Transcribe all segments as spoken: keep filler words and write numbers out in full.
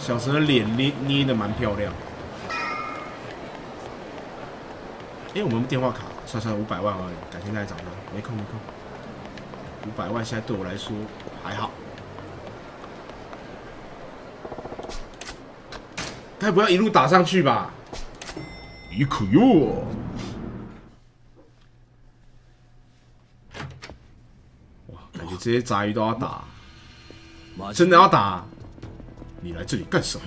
小蛇的脸捏捏的蛮漂亮。哎、欸，我们电话卡，算算五百万而已，改天再找他，没空没空。五百万现在对我来说还好。该不要一路打上去吧？鱼可哟！哇，感觉这些杂鱼都要打，真的要打！你来这里干什么？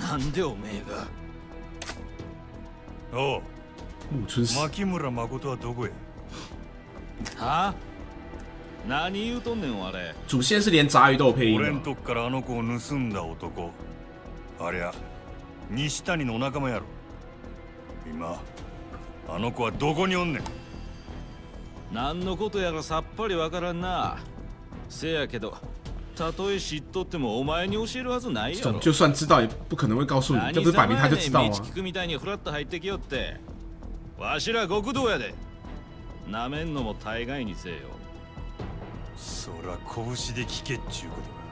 哦， 木村死。 牧村誠はどこへ？ は？何言うとんねんあれ。 主线是连杂鱼都有配音的。 俺んとこからあの子を盗んだ男。ありゃ。西谷の仲間やろ。今あの子はどこにおんねん。 何のことやらさっぱりわからんな。せやけど、たとえ知っとってもお前に教えるはずないやろ。 就算知道也不可能会告诉你，这不是摆明他就知道吗？ 聞くみたいにフラッと入ってきよって。わしら極道やで。なめんのも大概にせよ。 そら拳で聞けっちゅうことだ。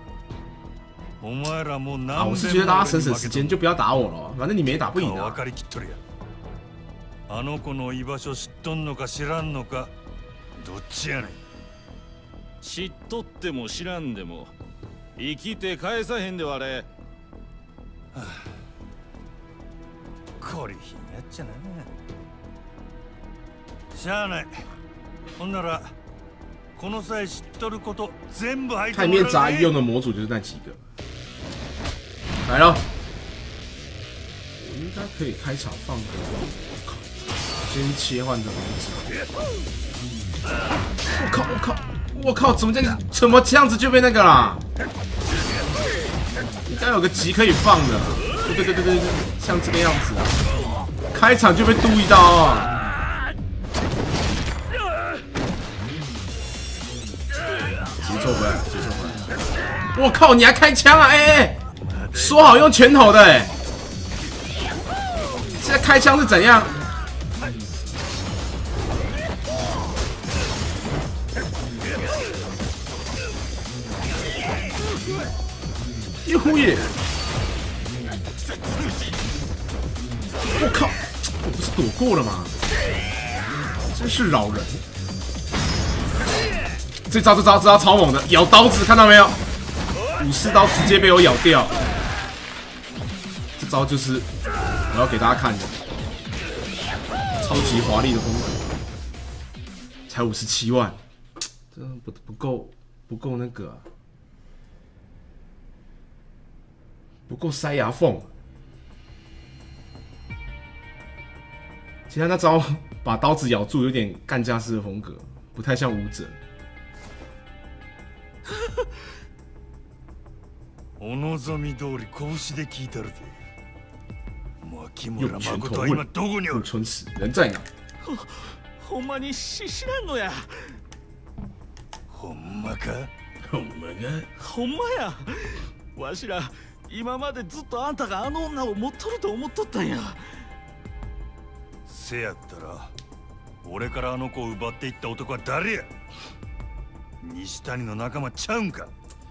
啊，我是觉得大家省省时间，就不要打我了，反正你们也打不赢啊。 あの子の居場所知っとんのか知らんのか、どっちやねん。 知っとっても知らんでも、生きて返さへんでわれ。 これひんやっちゃな。しゃあない。ほんなら。この際知っとること全部入って台面杂鱼用的模组就是那几个。来了，我应该可以开场放歌。我靠，先切换这个位置。我靠！我靠！我靠！怎么这样？怎么这样子就被那个啦？应该有个级可以放的。对对对对对对，像这个样子，开场就被嘟一刀啊！节奏回来，节奏回来！我靠，你还开枪啊？哎、欸、哎，说好用拳头的哎、欸，现在开枪是怎样？一呼耶！我靠，我不是躲过了吗？真是扰人！这招这招这招超猛的，咬刀子看到没有？武士刀直接被我咬掉。这招就是我要给大家看的，超级华丽的风格，才五十七万，这不不够不够那个、啊，不够塞牙缝。其他那招把刀子咬住，有点干架式的风格，不太像武者。 お望み通り拳で聞いたるぜ。牧村誠は今どこにおる？ 春死人在哪？ ほんまに知らんのや。 ほんまか？ ほんまが？ ほんまや。わしら今までずっとあんたがあの女を持っとると思っとったんや。 せやったら俺からあの子を奪っていった男は誰や？西谷の仲間ちゃうんか？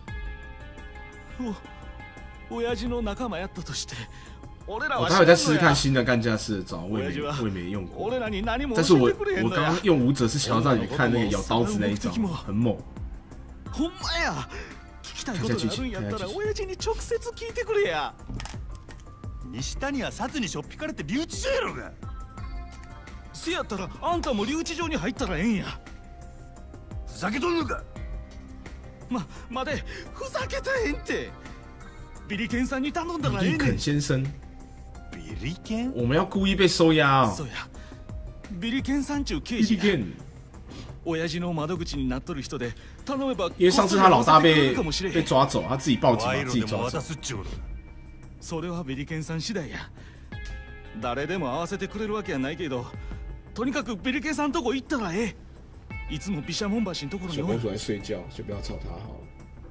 お、親父の仲間やったとして、俺らは。 我待会再试试看新的干架式的招，我也没我也没用过。但是我我刚刚用武者是想要让你看那个咬刀子那一招，很猛。 ほんまや。聞きたいことがあるんやったら親父に直接聞いてくれや。 西谷は札にしょっぴかれて留置所やろが。 せやったらあんたも留置場に入ったらええんや。 ふざけとんのか？ ま、待て、ふざけたへんって。ビリケンさんに頼んだらええねん。 ビリケン先生。 ビリケン？ 我们要故意被收押哦。 そうや。ビリケンさんちゅう刑事。ビリケン。親父の窓口になっとる人で頼めば。 因为上次他老大被被抓走，他自己报警把自己抓走。 それはビリケンさん次第や。誰でも合わせてくれるわけやないけど、とにかくビリケンさんとこ行ったらええ。いつも毘沙門橋のところに。 小公主在睡觉，就不要吵她好了。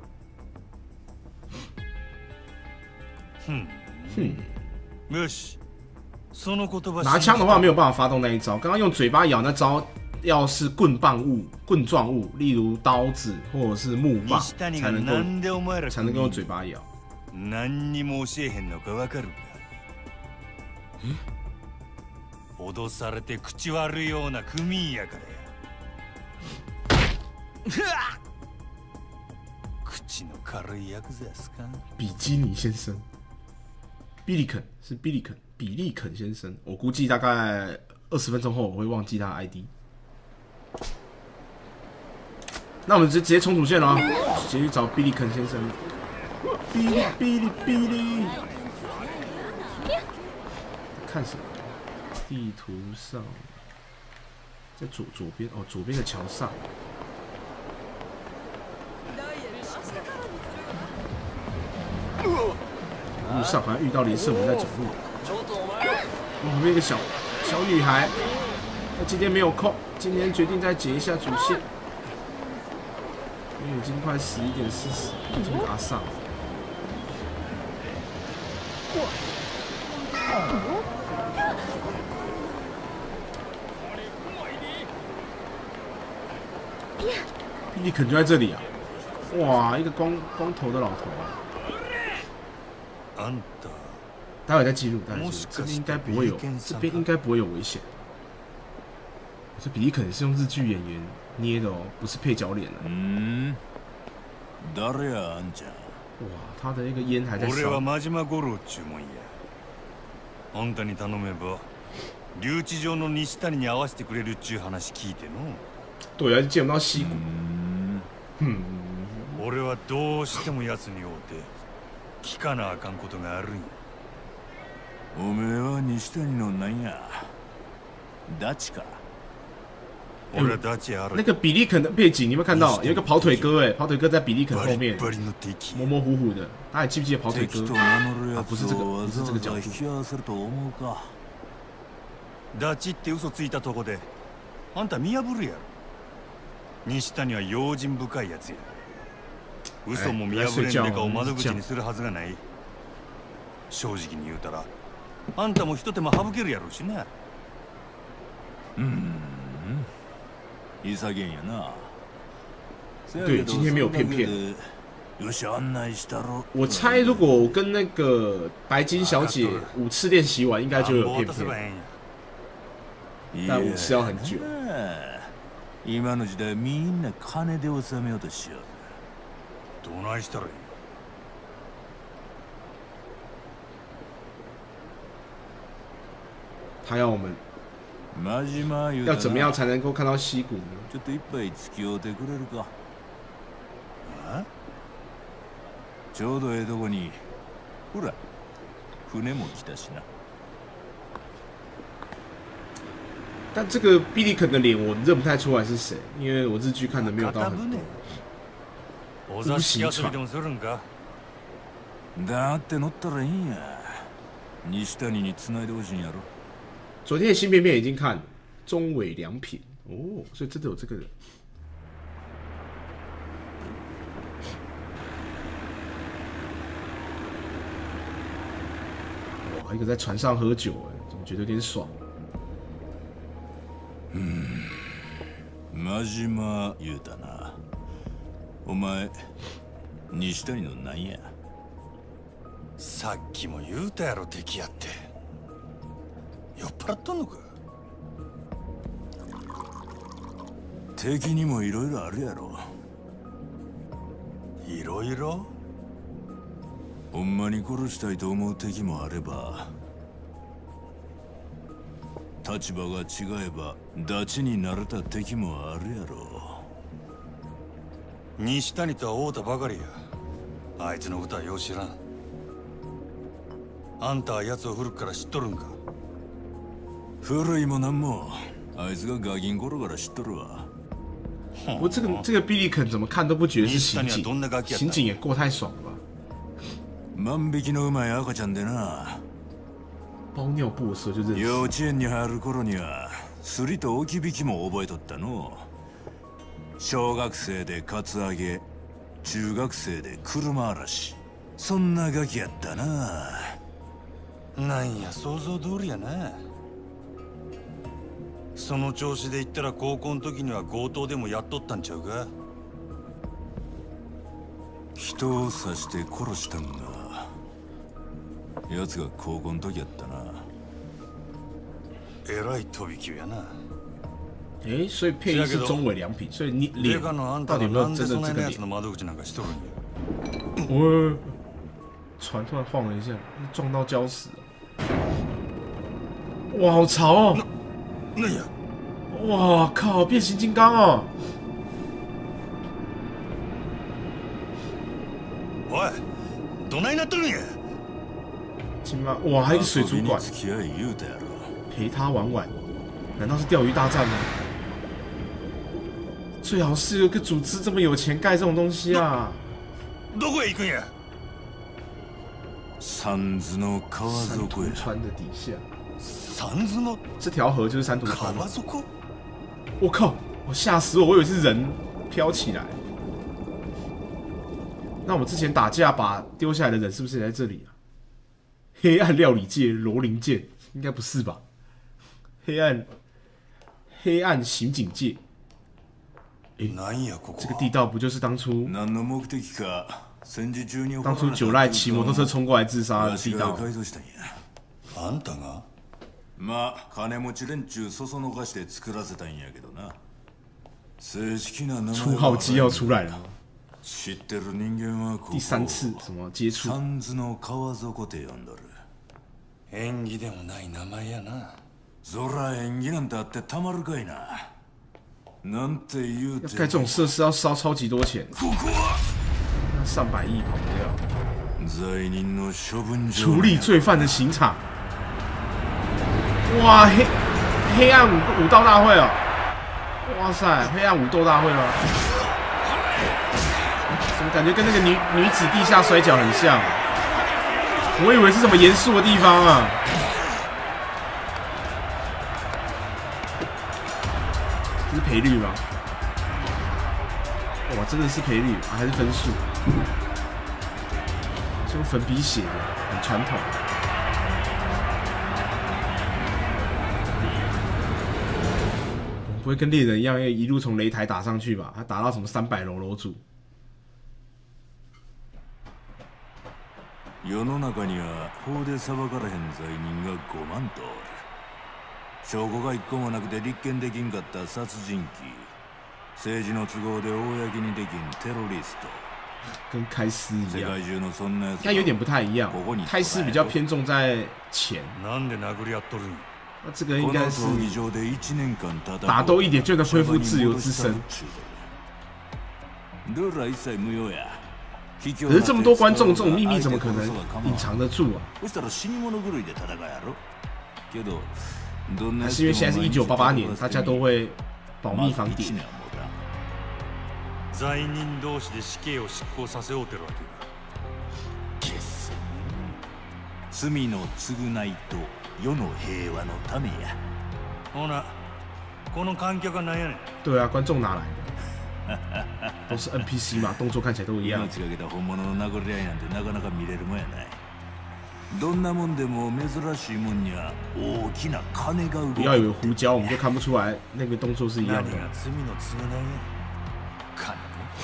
哼哼，よし。その言葉。 拿枪的话没有办法发动那一招，刚刚用嘴巴咬那招，要是棍棒物、棍状物，例如刀子或者是木棒，才能够才能够用嘴巴咬。 何にも教えへんのかわかるか？脅されて口悪いような組やからや。口の軽いヤクザすか？ 比基尼先生，比利肯是比利肯，比利肯先生。我估计大概二十分钟后我会忘记他的 I D。那我们直直接冲主线了啊，直接去找比利肯先生。比利比利比利，看什么？地图上，在左左边哦，左边的桥上。路上好像遇到林胜文在走路。旁边一个小小女孩，她今天没有空，今天决定再解一下主线，因为已经快十一点四十，已经打上。比利肯就在这里啊！哇，一个光光头的老头啊！待会再记录，待会记录。这边应该不会有，这边应该不会有危险。这比利肯是用日剧演员捏的哦，不是配角脸了。嗯。哇，他的那个烟还在烧。 俺は真島五郎っちゅうもんや。あんたに頼めば留置場の西谷に合わせてくれるっちゅう話聞いての。 对啊，见不到溪谷。嗯。 俺はどうしても奴に会うて聞かなあかんことがあるんや。 おめえは西谷のなんや？ダチか？ 俺はダチやろ。 那个比利肯的背景，你有没有看到？有一个跑腿哥哎，跑腿哥在比利肯后面，模模糊糊的。大家记不记得跑腿哥？啊，不是这个，不是这个角度。 ダチって嘘ついたとこで、あんた見破るやろ。西谷は用心深いやつや。嘘も見破れんデカを窓口にするはずがない。正直に言うたら、あんたも一手間省けるやろうしな。 うん。潔いやな。 对，今天没有骗骗。我猜，如果我跟那个白金小姐五次练习完，应该就有骗骗。但五次要很久。 今の時代みんな金で収めようとしよう。 どないしたらいい？ 他要我们要怎么样才能够看到溪谷呢？ ちょっと一杯付き合うてくれるか？あ？ちょうどええとこに、ほら、船も来たしな。 但这个比利肯的脸我认不太出来是谁，因为我日剧看的没有到很多。 お座敷遊びでもするんか？ だって乗ったらいいんや。西谷に繋いでほしいんやろ。 昨天的新片片已经看了，中尾良品哦，所以真的有这个人。哇，一个在船上喝酒，哎，怎么觉得有点爽？ うん、真島言うたな。お前、西谷のなんや？ さっきも言うたやろ敵やって。酔っ払っとんのか？ 敵にもいろいろあるやろ。 いろいろ？ ほんまに殺したいと思う敵もあれば、立場が違えばダチになれた敵もあるやろ。 西谷とは会うたばかりや。あいつのことはよう知らん。あんたは奴を古くから知っとるんか？ 古いもなんも、あいつがガキン頃から知っとるわ。 不过这个这个比利肯怎么看都不觉得是刑警，刑警也过太爽了吧？ 万引きのうまい赤ちゃんでな。 包尿布的时候就认识。 幼稚園に入る頃にはすりと置き引きも覚えとったの。小学生でカツアゲ、中学生で車嵐、そんなガキやったな。 なんや想像通りやな。その調子で言ったら高校の時には強盗でもやっとったんちゃうか？ 人を刺して殺したんがやつが高校の時やったな。 えらい飛び級やな。 哎，所以配音是中尾良品，所以你脸到底有没有真的这个脸？我船突然晃了一下，撞到礁石了。哇，好潮哦！ 那呀， 哇靠，变形金刚哦！ おい、どないなっとるんや？ 金妈，哇，还有一个水族馆，陪他玩玩，难道是钓鱼大战吗？最好是有个组织这么有钱盖这种东西啊！ どこへ行くんや？ 三途の川山底へ。 图川的底下， 三途の这条河就是山图川吗？ 川底？ 我靠！我吓死我，我以为是人飘起来。那我们之前打架把丢下来的人是不是也在这里啊？黑暗料理界罗琳剑应该不是吧？黑暗黑暗刑警界，诶，这个地道不就是当初何の目的か戦時中に当初九濑骑摩托車衝過來自殺的地道？ あんたが？ まあ金持ち連中そそのかして作らせたんやけどな。正式な名前初号機要出来了。 知ってる人間はここ第三次什么接触？ 三途の川底って呼んどる。 縁起でもない名前やな。 そら縁起なんてあってたまるかいな。なんて言うて。 要盖这种设施要烧超级多钱， ここは那上百亿跑不掉。 罪人の処分場。 处理罪犯的刑场。哇，黑黑暗武武道大会哦！哇塞，黑暗武斗大会吗？怎么感觉跟那个女女子地下摔跤很像？我以为是什么严肃的地方啊！这是赔率吗？哇，真的是赔率啊，还是分数？是用粉笔写的，很传统。我们不会跟猎人一样，要一路从擂台打上去吧？他打到什么三百楼楼主？ 世の中には法で裁かれへん罪人がごまんとおる。証拠が一個もなくて立件できんかった殺人鬼、政治の都合で公にできんテロリスト。 跟开司一样， 世界中のそんなやつ应该有点不太一样。开司比较偏重在钱， なんで殴り合っとるんや？ 那这个应该是この闘技場で一年間戦う打斗一点就能恢复自由之身。 ルールは一切無用や。 可是这么多观众，这种秘密怎么可能隐藏得住啊？还是因为现在是一九八八年，大家都会保密防谍。 罪人同士で死刑を執行させようてるわけだ。 罪の償いと世の平和のためや。 ほな、この観客は何やねん？ 对啊，观众哪来的？都是 N P C 嘛，动作看起来都一样。 命がけた本物の殴り合いなんてなかなか見れるもんやない。どんなもんでも珍しいもんには大きな金が動く。 不要以为胡椒我们就看不出来，那个动作是一样的。 何が罪の償いや？金？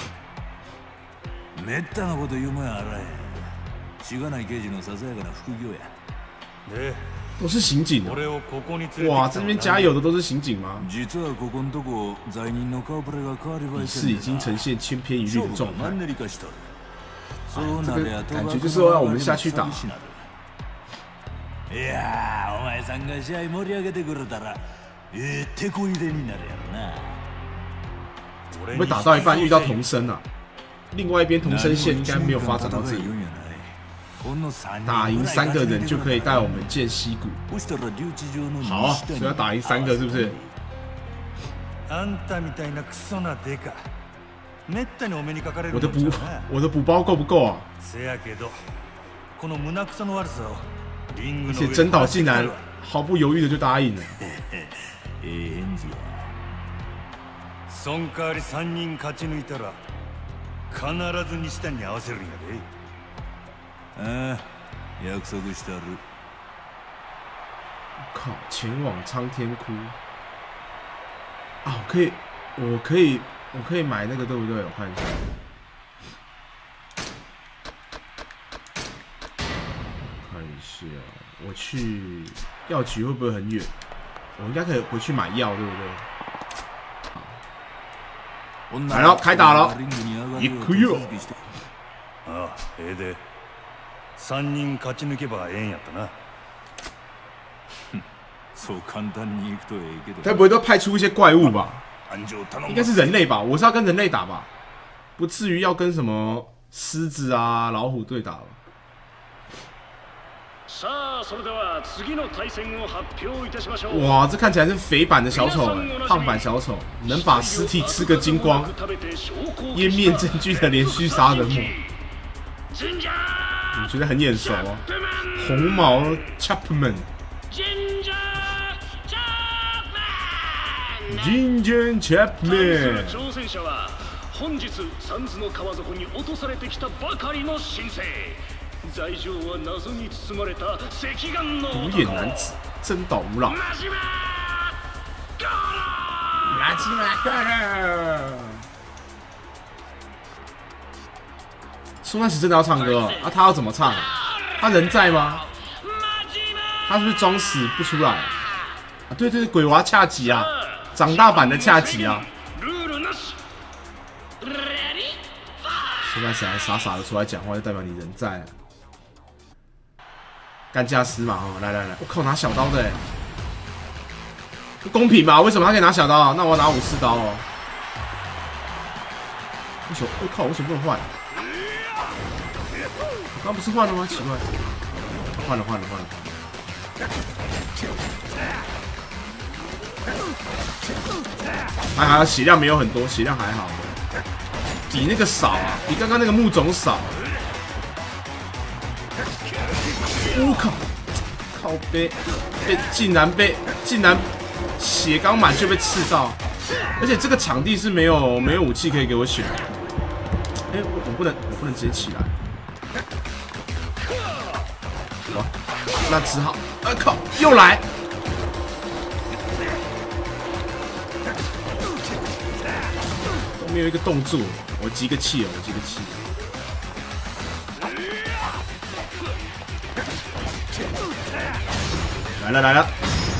めったなこと言うもんやあらへん。しがない刑事のささやかな副業や。 で、 都是刑警啊！ 俺をここに連れてきた。 哇，这边加油的都是刑警吗？ 実はここんとこ罪人の顔ぶれが変わり映え是已经呈现千篇一律的状态。 そうなりゃ感觉就是说让我们下去打。 いやー、お前さんが試合盛り上げてくれたら、ええ手こ入れになるやろな。 会不会打到一半遇到童声啊？另外一边童声线应该没有发展到这里。打赢三个人就可以带我们见溪谷。好啊，所以要打赢三个是不是？我的补我的补包够不够啊？而且真岛竟然毫不犹豫的就答应了。 そん代わり三人勝ち抜いたら必ず西谷に合わせるんやで。 ああ、約束してある。 靠！前往苍天窟啊！我可以，我可以，我可以买那个，对不对？我看一下。看一下。 西哦？我去药局会不会很远？我应该可以回去买药，对不对？来了，开打了！一颗药。 ああ、ええで。三人勝ち抜けばええんやったな。 そう簡単にいくとええけど。 该不会都派出一些怪物吧？应该是人类吧？我是要跟人类打吧？不至于要跟什么狮子啊、老虎对打吧？哇，这看起来是肥版的小丑哎，胖版小丑，能把尸体吃个精光，湮灭证据的连续杀人魔，我觉得很眼熟啊。红毛 Chapman， Ginger Chapman。 本日三途の川底に落とされてきたばかりの新星。罪状は謎に包まれた赤眼の独眼男子真岛无老。马吉马克勒。苏奈史真的要唱歌哦？啊，他要怎么唱？他人在吗？他是不是装死不出来？啊，对对对，鬼娃恰吉啊，长大版的恰吉啊。苏奈史还傻傻的出来讲话，就代表你人在啊。干架师嘛，哦，来来来，我靠，拿小刀的哎，不公平吧？为什么他可以拿小刀啊？那我要拿武士刀哦。为什么？我靠，为什么不能换？我刚不是换了吗？奇怪，换了换了换了。还好血量没有很多，血量还好，比那个少啊，比刚刚那个木种少。我靠！靠背被竟然被竟然血刚满却被刺到，而且这个场地是没有没有武器可以给我选。哎、欸，我我不能我不能直接起来。哇，那只好啊靠，又来！都没有一个动作，我集个气哦，我集个气。来了来了，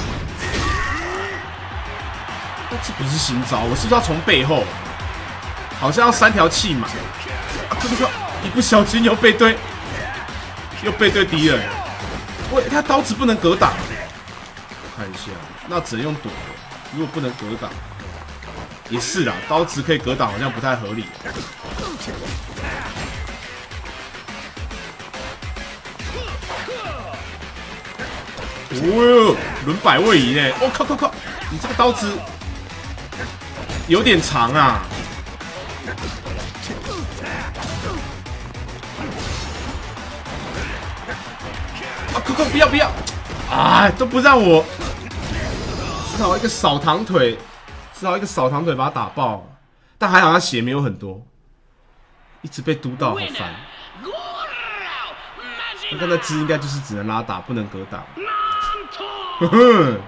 那这不是新招，我是不是要从背后？好像要三条气嘛！啊，这个一不小心又背对，又背对敌人。喂，他刀子不能格挡，看一下，那只能用躲。如果不能格挡，也是啦，刀子可以格挡，好像不太合理。哦哟，轮摆位移呢！我靠靠靠！你这个刀子有点长啊！啊靠靠！不要不要！啊，都不让我，只好一个扫堂腿，只好一个扫堂腿把他打爆。但还好他血没有很多，一直被督到，好烦。刚刚那只应该就是只能拉打，不能格挡。呵呵，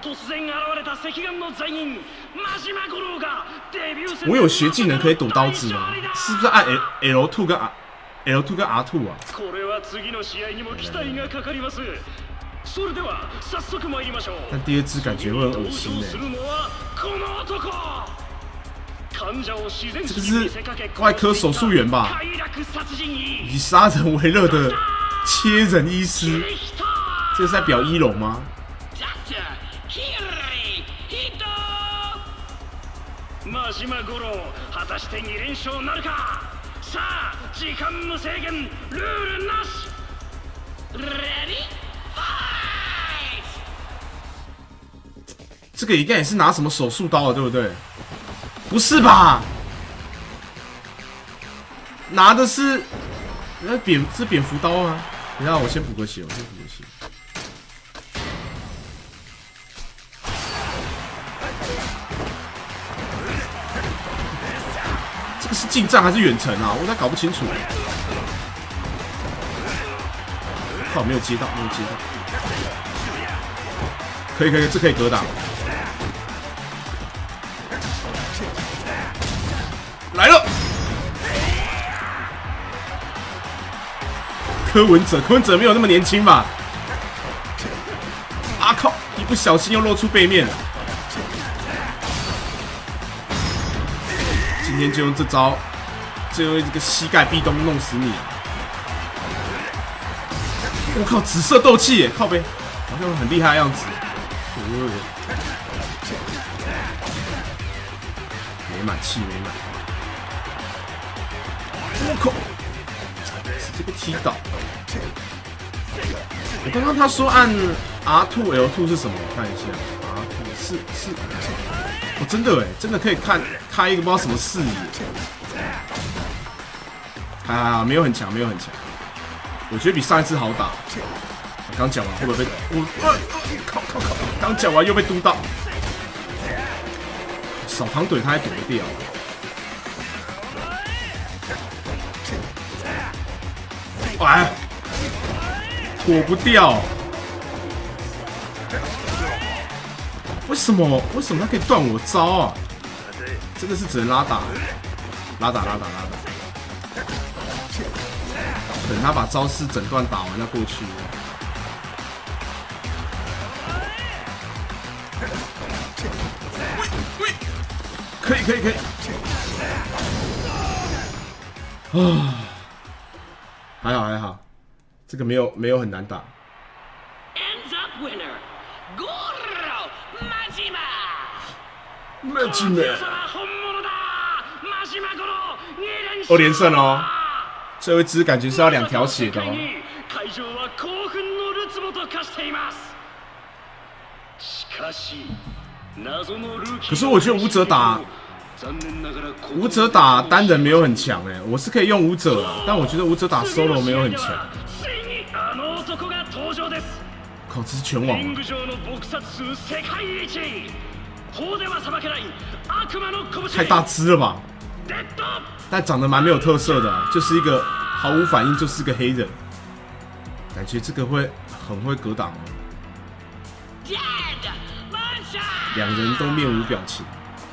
我有学技能可以躲刀子吗？是不是按 L L two 跟 R L two 跟 R two 啊？但第二只感觉会很恶心哎。这个是外科手术员吧？以杀人为乐的切人医师，这是在表一龙吗？マシマゴロ果たしてに連勝なるか。さあ時間無制限ルールなし。Ready fight。这个应该也是拿什么手术刀的，对不对？不是吧？拿的是那蝙是蝙蝠刀吗？等一下，我先补个血，我先补个血。是近战还是远程啊？我在搞不清楚。靠，没有接到，没有接到。可以可以，这可以格挡。来了，柯文哲，柯文哲没有那么年轻吧？ 啊靠！一不小心又露出背面了。今天就用这招，就用这个膝盖壁咚弄死你！我靠，紫色斗气耶，靠背，好像很厉害的样子。没满气没满。我靠！直接被踢倒。我刚刚他说按 R 二 L 二是什么？我看一下 ，R 二是是，哦，真的哎，真的可以看开一个不知道什么视野。啊，没有很强，没有很强，我觉得比上一次好打。我刚讲完会不会被我？呃呃、靠靠靠！刚讲完又被嘟到，扫堂腿他还躲不掉。哎，躲不掉。为什么？为什么他可以断我招啊？真的是只能拉打，拉打拉打拉打。等他把招式整段打完再过去。可以可以可以。啊，还好还好，这个没有没有很难打。马吉马，哦连胜哦，这位只感觉是要两条血的哦。可是我觉得武者打武者打单人没有很强哎，我是可以用武者，但我觉得武者打 solo 没有很强。靠，这是拳王吗？太大只了吧？但长得蛮没有特色的、啊，就是一个毫无反应，就是个黑人。感觉这个会很会格挡哦。两人都面无表情。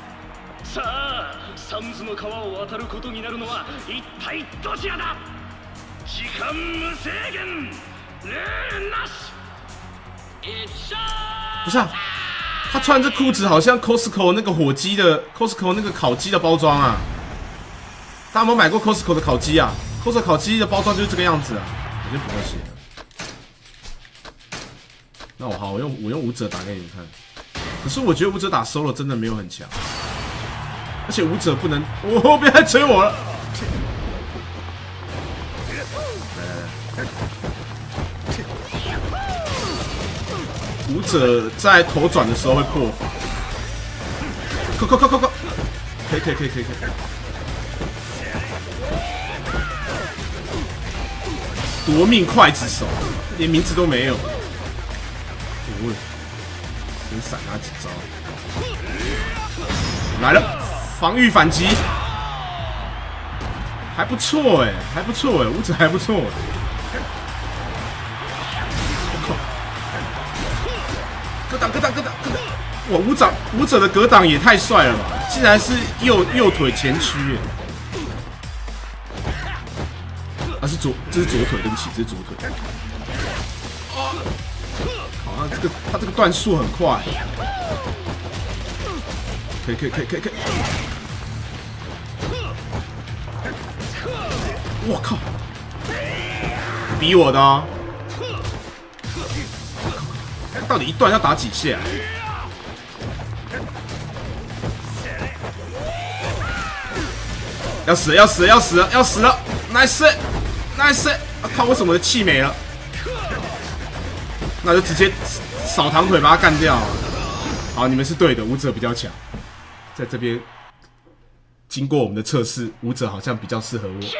不是啊，他穿这裤子好像 Costco 那个火鸡的 Costco 那个烤鸡的包装啊。大家有没有买过 Costco 的烤鸡啊 ？Costco 烤鸡的包装就是这个样子啊，我就不会写了。那我好，我用我用武者打给你们看。可是我觉得武者打 solo 真的没有很强，而且武者不能，我别来追我了。来来来，武者在头转的时候会破防。扣扣扣扣扣，可以可以可以可以可以。夺命刽子手，连名字都没有。哦，先闪他几招。来了，防御反击，还不错哎，还不错哎，武者还不错。我靠！格挡格挡格挡格挡！哇，武者武者的格挡也太帅了吧！竟然是右右腿前屈耶！啊，是左，这是左腿，对不起，这是左腿。好，他这个他这个段速很快，可以可以可以可以可以。我靠，逼我的哦！他到底一段要打几下、啊？要死了要死了要死了要死了 ！Nice nice！ 啊靠！为什么我的气没了？那就直接扫堂腿把他干掉。好，你们是对的，武者比较强。在这边经过我们的测试，武者好像比较适合我。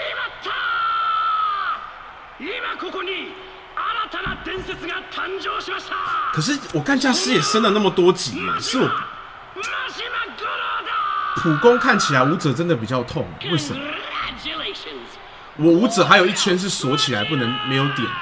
可是我干架师也升了那么多级，是我普攻看起来武者真的比较痛，为什么？我武者还有一圈是锁起来，不能没有点的。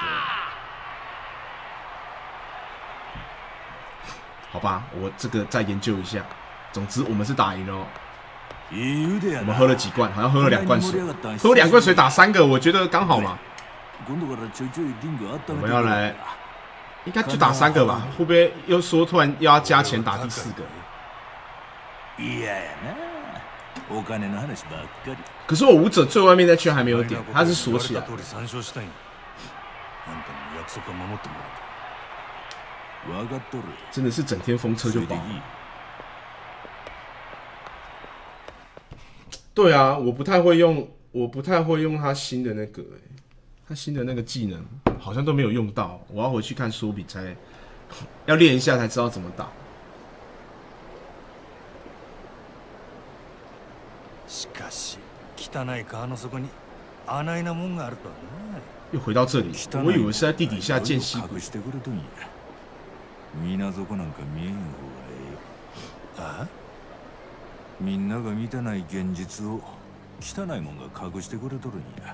好吧，我这个再研究一下。总之，我们是打赢了哦。我们喝了几罐？好像喝了两罐水。喝两罐水打三个，我觉得刚好嘛。我们要来应该就打三个吧？会不会又说突然又要加钱打第四个？ いややな。お金の話ばっかり。 可是我武者最外面那圈还没有点，它是锁起来。真的是整天风车就爆。对啊，我不太会用，我不太会用他新的那个、欸，他新的那个技能好像都没有用到，我要回去看说比才要练一下才知道怎么打。 しかし、汚い川の底にあないなもんがあるとはな。 又回到这里，我以为是在地底下建溪谷。 水底なんか見えん方がええ。あ？みんなが見てない現実を汚いもんが隠してくれとるんや。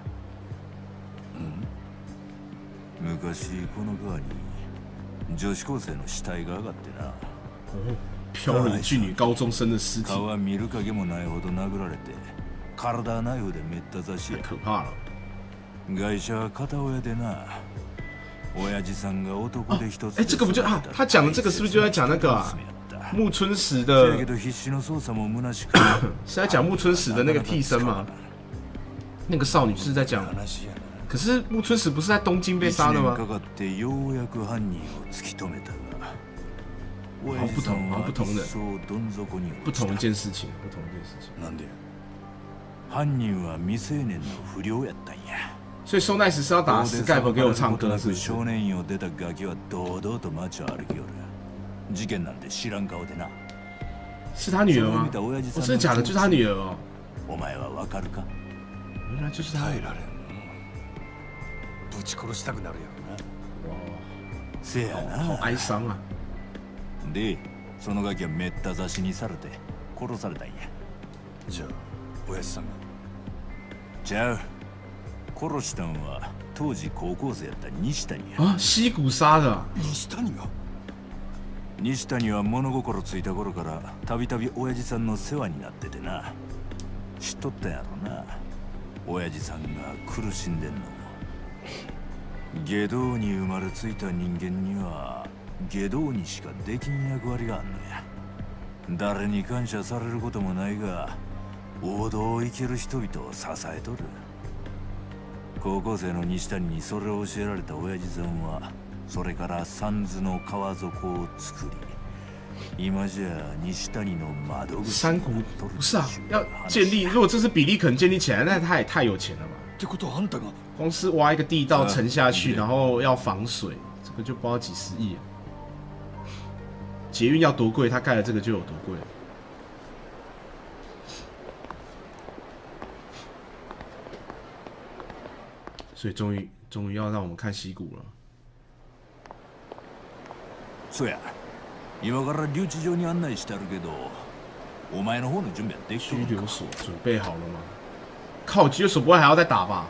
うん？昔この川に女子高生の死体が上がってな。 哦，飘了一具女高中生的尸体。 川見る影もないほど殴られて、体ナイフでめった刺しや。 可怕了。 外車は片親でな。親父さんが男で一つ。 哎，这个不就啊？他讲的这个是不是就在讲那个啊？木村实的，是在讲木村实的那个替身吗？那个少女是在讲，可是木村实不是在东京被杀的吗？好不同，好不同的，不同一件事情，不同一件事情。所以收奈实是要打 Skype 给我唱歌，是不是？是他女儿吗？哦，真的假的？就是他女儿哦。原来就是他。哇，好哀伤啊。 で、そのガキはめった刺しにされて殺されたんや。 じゃあ、親父さんが。 じゃあ、殺したんは当時高校生やった西谷や。 あ、溪谷杀的。 西谷が。 西谷は物心ついた頃からたびたび親父さんの世話になっててな。知っとったやろな。親父さんが苦しんでんの。下道に生まれついた人間には下道にしかできん役割があんのや。誰に感謝されることもないが、王道を生きる人々を支えとる。高校生の西谷にそれを教えられた親父さんは、それから三途の川底を作り、今じゃ西谷の窓口。 山谷不是啊，要建立。如果这是比例，可能建立起来，那他也太有钱了吧？光是挖一个地道沉下去，然后要防水，这个就不知道几十亿了。捷运要多贵，他盖了这个就有多贵。所以终于，终于要让我们看溪谷了。 そうや、今から留置場に案内してあるけど、お前の方の準備はできてるか？ 拘留所准备好了吗？靠，拘留所不会还要再打吧？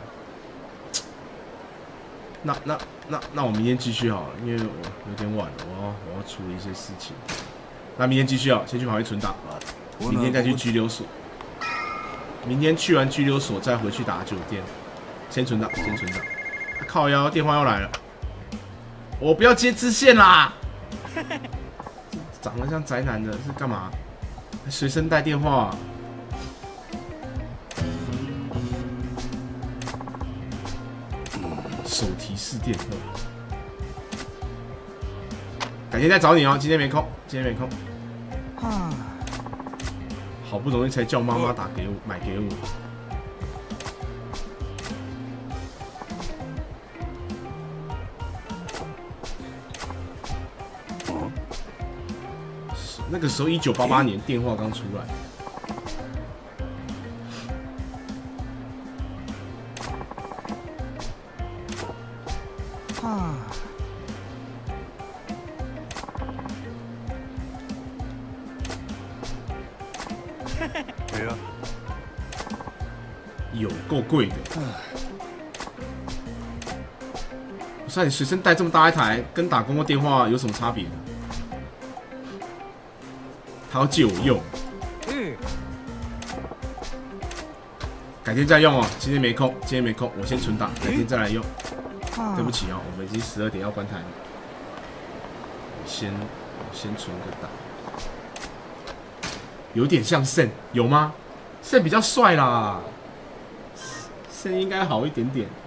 那那那那我明天继续好了，因为我有点晚了，我要我要处理一些事情。那明天继续啊，先去跑一存档，明天再去拘留所。明天去完拘留所再回去打酒店。先存档，先存档。啊、靠腰，电话又来了，我不要接支线啦！长得像宅男的是干嘛？随身带电话、啊。手提式电话，改天再找你哦。今天没空，今天没空。好不容易才叫妈妈打给我，买给我。那个时候，一九八八年电话刚出来。有够贵的。我说你随身带这么大一台，跟打公共电话有什么差别？他要借我用，改天再用哦。今天没空，今天没空，我先存档，改天再来用。对不起哦，我们已经十二点要关台了。 先先存个档，有点像圣，有吗？圣比较帅啦，圣应该好一点点。